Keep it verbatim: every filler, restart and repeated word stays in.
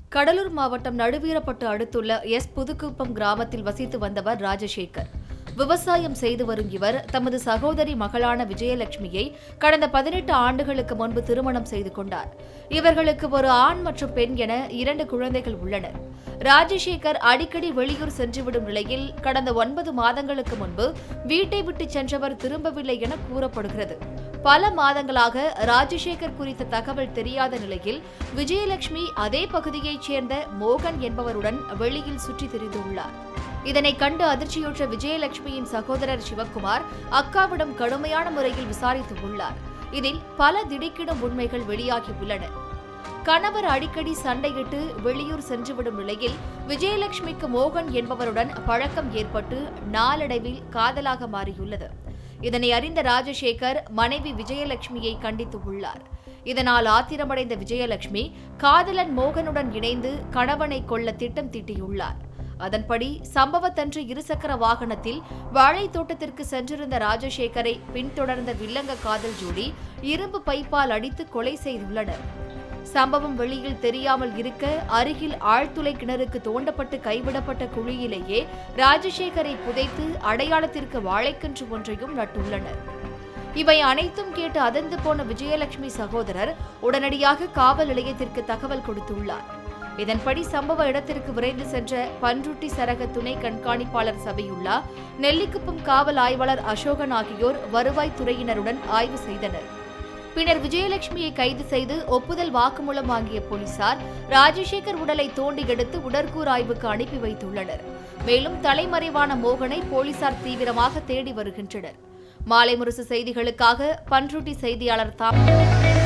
கடலூர் மாவட்டம் நடுவீரப்பட்டு அடுத்துள்ள எஸ் புதுக்குப்பம் கிராமத்தில் வசித்து வந்தவர் ராஜசேகர். விவசாயம் செய்து வரும் இவர் தமது சகோதரி மகளான விஜயலட்சுமியை கடந்த பதினெட்டு ஆண்டுகளுக்கு முன்பு திருமணம் செய்து கொண்டார். இவர்களுக்கு ஒரு ஆண் மற்றும் பெண் என இரண்டு குழந்தைகள் உள்ளனர். ராஜசேகர் அடிக்கடி வெளியூர் சென்றுவிடும் நிலையில் கடந்த ஒன்பது மாதங்களுக்கு முன்பு வீட்டை விட்டு சென்றவர் திரும்பவில்லை என கூறப்படுகிறது. பல மாதங்களாக ராஜசேகர் குறித்த தகவல் தெரியாத நிலையில் விஜயலட்சுமி அதே பகுதியைச் சேர்ந்த மோகன் என்பவருடன் வெளியில் சுற்றித் திரிந்துள்ளார். இதனை கண்டு அதிர்ச்சியுற்ற விஜயலட்சுமியின் சகோதரர் சிவக்குமார் அக்காவிடம் கடுமையான முறையில் விசாரித்துள்ளார். இதில் பல திடுக்கிடும் உண்மைகள் வெளியாகியுள்ளன. கணவர் அடிக்கடி சண்டையிட்டு வெளியூர் சென்றுவிடும் நிலையில் விஜயலட்சுமிக்கு மோகன் என்பவருடன் பழக்கம் ஏற்பட்டு நாளடைவில் காதலாக மாறியுள்ளது. இதனை அறிந்த ராஜசேகர் மனைவி விஜயலட்சுமியை கண்டித்துள்ளார். இதனால் ஆத்திரமடைந்த விஜயலட்சுமி காதலன் மோகனுடன் இணைந்து கணவனை கொல்ல திட்டம் தீட்டியுள்ளார். அதன்படி சம்பவத்தன்று இருசக்கர வாகனத்தில் வாழை தோட்டத்திற்கு சென்றிருந்த ராஜசேகரை பின்தொடர்ந்த வில்லங்க காதல் ஜோடி இரும்பு பைப்பால் அடித்து கொலை செய்துள்ளனர். சம்பவம் வெளியில் தெரியாமல் இருக்க அருகில் ஆழ்துளை கிணறுக்கு தோண்டப்பட்டு கைவிடப்பட்ட குழியிலேயே ராஜசேகரை புதைத்து அடையாளத்திற்கு வாழைக்கன்று ஒன்றையும் நட்டுள்ளனர். இவை அனைத்தும் கேட்டு அதிர்ந்து போன விஜயலட்சுமி சகோதரர் உடனடியாக காவல் நிலையத்திற்கு தகவல் கொடுத்துள்ளார். இதன்படி சம்பவ இடத்திற்கு விரைந்து சென்ற பன்ருட்டி சரக துணை கண்காணிப்பாளர் சபையுல்லா, நெல்லிக்குப்பம் காவல் ஆய்வாளர் அசோகன் ஆகியோர் வருவாய்த்துறையினருடன் ஆய்வு செய்தனர். பின்னர் விஜயலட்சுமியை கைது செய்து ஒப்புதல் வாக்குமூலம் வாங்கிய போலீசார் ராஜசேகர் உடலை தோண்டி எடுத்து உடற்கூறு ஆய்வுக்கு அனுப்பி வைத்துள்ளனர். மேலும் தலைமறைவான மோகனை போலீசார் தீவிரமாக தேடி வருகின்றனர். மாலை முரசு செய்திகளுக்காக பன்ருட்டி செய்தியாளர் தாம்